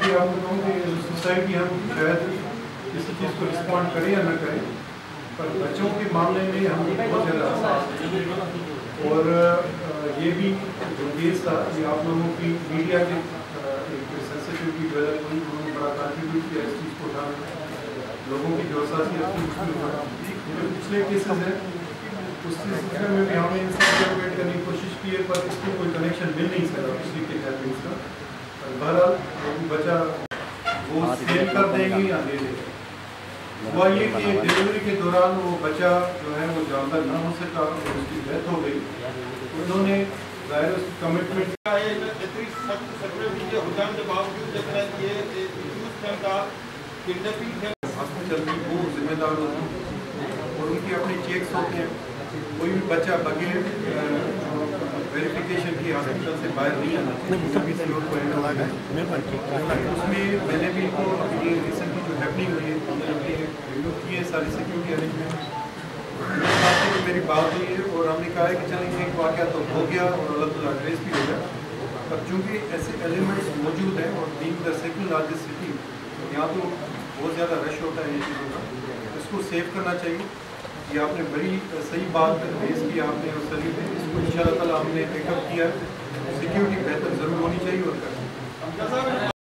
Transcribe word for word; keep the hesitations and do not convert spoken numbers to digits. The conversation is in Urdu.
بھی آپ کو کہوں کہ سوسائٹی ہم شاید کسی چیز کو رسپونڈ کریں یا نہ کریں، پر بچوں کے معاملے میں ہم بہت زیادہ حساس ہیں، اور یہ بھی جو کیس تھا یہ آپ لوگوں کی میڈیا کے ایک سینسٹیوٹی جو ہے انہوں نے بڑا کنٹریبیوٹ کیا اس چیز کو اٹھانا، لوگوں کی جو حساسیت تھی اس میں جو پچھلے کیسز ہیں اس سلسلے میں بھی ہم نے انویسٹیگیٹ کرنے کی کوشش کی ہے، پر اس کو کوئی کنیکشن مل نہیں سکا کسی کے ہیپنگس کا۔ بہرحال بچہ وہ سیل کر دیں گے یا دے دیں گے۔ ہوا یہ کہ ڈلیوری کے دوران وہ بچہ جو ہے وہ جاندار نہ ہو سکا اور اس کی ڈیتھ ہو گئی، انہوں نے ظاہر اس کی کمٹمنٹ ہاسپٹل کی وہ ذمہ دار ہوتے ہیں اور ان کے اپنے چیکس ہوتے ہیں، کوئی بھی بچہ بغیر ویریفیکیشن کی ہاسپٹل سے باہر نہیں آنا چاہیے۔ اس میں میں نے بھی کو اپنی ریسنٹلی جو ہیپننگ ہوئی ہے ہم نے ریویو کی ہے ساری سیکورٹی ارینجمنٹ، میری بات ہوئی ہے اور ہم نے کہا ہے کہ چلیں ایک واقعہ تو ہو گیا اور اللہ تعالیٰ ٹریس بھی ہو گیا، پر چونکہ ایسے ایلیمنٹس موجود ہیں اور being the second largest city یہاں تو بہت زیادہ رش ہوتا ہے یہ چیزوں کا، اس کو سیو کرنا چاہیے۔ یہ آپ نے بڑی صحیح بات ریز کی آپ نے اور صحیح ہے، اس کو ان شاء اللہ تعالیٰ ہم نے پیک اپ کیا ہے، سیکیورٹی بہتر ضرور ہونی چاہیے اور کریں۔